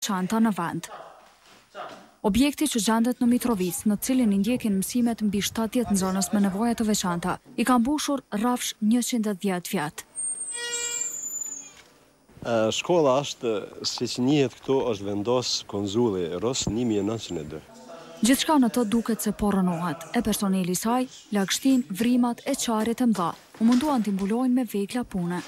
veçanta në vend. Objekti që gjendet në Mitrovic, në cilin i ndjekin mësimet mbi 70 nxënës me nevoja të veçanta, i ka mbushur rrafsh 110 vjet. Shkolla është, siç njihet këtu, është vendos konzulli Ros 1902. Gjithçka në të duket se po rënohet, e personeli i saj, lagështin, vrimat e qarit e mëdha, u munduan t'i mbulojnë me vekla pune.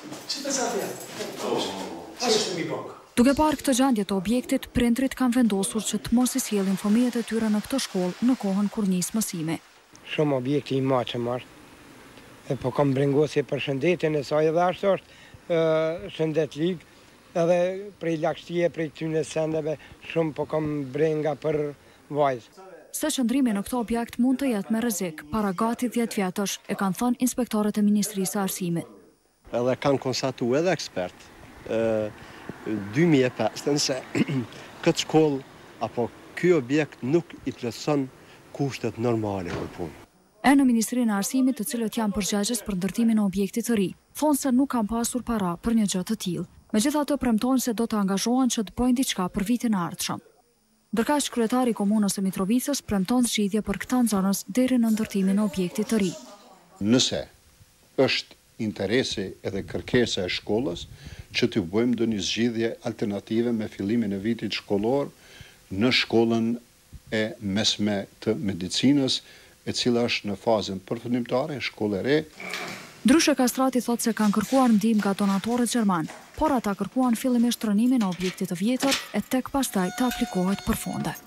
Duke parë këtë gjendje të objektit, prindrit kanë vendosur që të mos i sjellin fëmijët e tyre në këtë shkollë në kohën kur nis mësimi. Shumë objekti i maqëm është. Po kam brengosje për shëndetin e saj edhe ashtu është shëndetlik, edhe prej lagështie, prej këtyne sendeve, shumë po kam brenga për vajzë. Se qëndrimi në këtë objekt mund të jetë me rrezik, para gati 10 vjetësh, e kanë thënë inspektorët e Ministrisë së Arsimit. Edhe kanë konstatuar edhe ekspert 2005 se këtë shkollë apo ky objekt nuk i plotëson kushtet normale për punë. E në Ministrinë e Arsimit, të cilët janë përgjegjës për ndërtimin e objektit të ri, thonë se nuk kanë pasur para për një gjë të tillë. Megjithatë premtojnë se do të angazhohen që të bëjnë diçka për vitin e ardhshëm. Ndërkaq kryetari i komunës së Mitrovicës premton zgjidhje për këtë nxënës deri në ndërtimin e objektit të ri. Nëse është interesi edhe kërkesa e shkollës që të bëjmë ndonjë zgjidhje alternative me fillimin e vitit shkollor në shkollën e mesme të medicinës, e cila është në fazën përfundimtare, shkollë e re. Ndryshe Kastrati thotë se kanë kërkuar ndihmë nga donatorët gjerman, por ata kërkuan fillimisht rënimin e objektit të vjetër e tek pastaj të aplikohet për fonde.